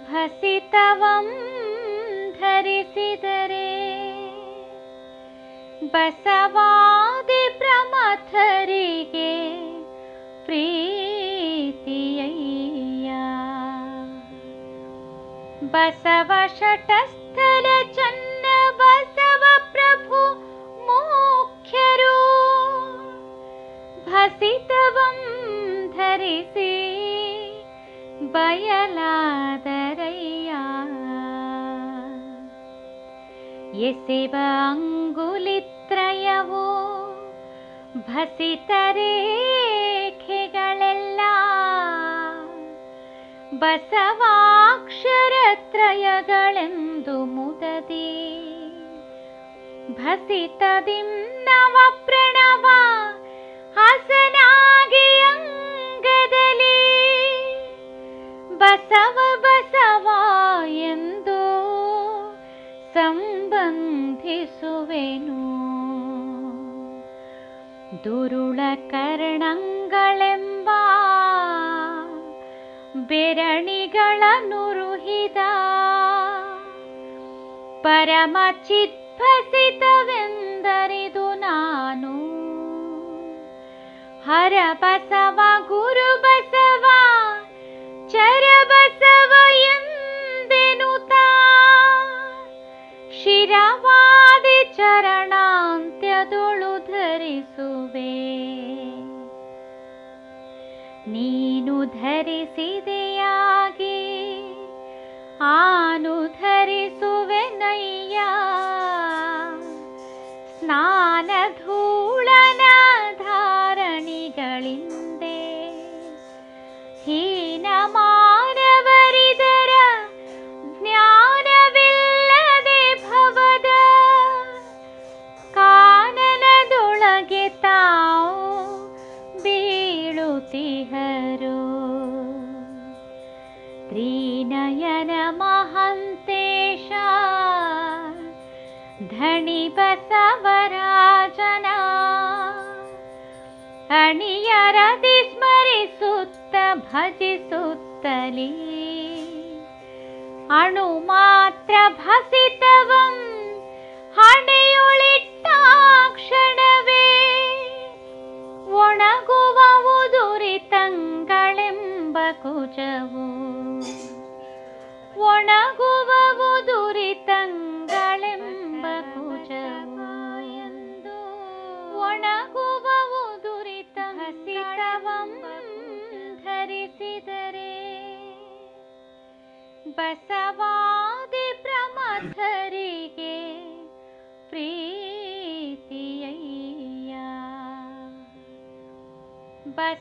ಭಸಿತವಂ ಧರಿಸಿದರೆ ಬಸವಾದಿ ಪ್ರಮಥರಿಗೆ ಪ್ರೀತಿಯಯ್ಯ. ಬಸವ ಶಟಸ್ಥಲ ಚನ್ನ ಬಸವ ಪ್ರಭು ಮುಖ್ಯರು ಭಸಿತವಂ ಧರಿಸಿ ಬಯಲಾದರಯ್ಯ. ಎಸೆವ ಅಂಗುಲಿತ್ರಯವೋ ಭಸಿತ ರೇಖೆಗಳೆಲ್ಲ ಬಸವಾಕ್ಷರತ್ರಯಗಳೆಂದು ಮುದದಿ ಭಸಿತದಿಂ ನವ ಪ್ರಣವ ಹಸನಾಗಿ ಅಂಗದಲ್ಲಿ ಬಸವ ಬಸವ ಎಂದು ಸಂಬಂಧಿಸುವೆನು. ದುರುಳ ಕರ್ಣಂಗಳೆಂಬ ಬೆರಣಿಗಳನ್ನುರುಹಿದ ಪರಮ ಚಿದ್ಭಸಿತವೆಂದರಿದು ನಾನು. ಹರ ಬಸವ ಗುರು ಬಸವ ಚರ ಬಸವ ಎಂದೆನುತ ಶಿರವಾದಿ ಚರಣಾಂತ್ಯದೊಳು ಧರಿಸುವೆ. ನೀನು ಧರಿಸಿದೆಯಾಗಿ ಆನು ಧರಿಸುವೆನಯ್ಯ. ಸ್ನಾನ ಧೂಳನ ಧಾರಣಿಗಳಿಂದೆ ಹೀನ ಮಾನವರಿದರ ಜ್ಞಾನವಿಲ್ಲದೆ ಭವದ ಕಾನನದೊಳಗೆ ತಾವು ಬೀಳುತ್ತಿಹರು. ತ್ರಿನಯನ ಮಹಂತೇಶ ಧಣಿ ಬಸವರಾಜನ ಅಣಿಯರದಿ ಸ್ಮರಿಸುತ್ತ ಭಜಿಸುತ್ತಲೀ ಅಣು ಮಾತ್ರ ಭಸಿತವಂ ಹಣೆಯೊಳಿಟ್ಟಾಕ್ಷಣವೇ ಒಣಗುವ ಉದುರಿತಂಗಳೆಂಬ ಕುಜವು ಒಣಗುವ ಉದುರಿತಂಗಳೆಂಬ ಕುಜವು ಎಂದು ಒಣಗುವ ಉದುರಿತಂಗಳೆಂಬ ಧರಿಸಿದರೆ ಬಸವಾದಿ ಪ್ರಮಥರಿಗೆ ಪ್ರೀತಿಯಯ್ಯ.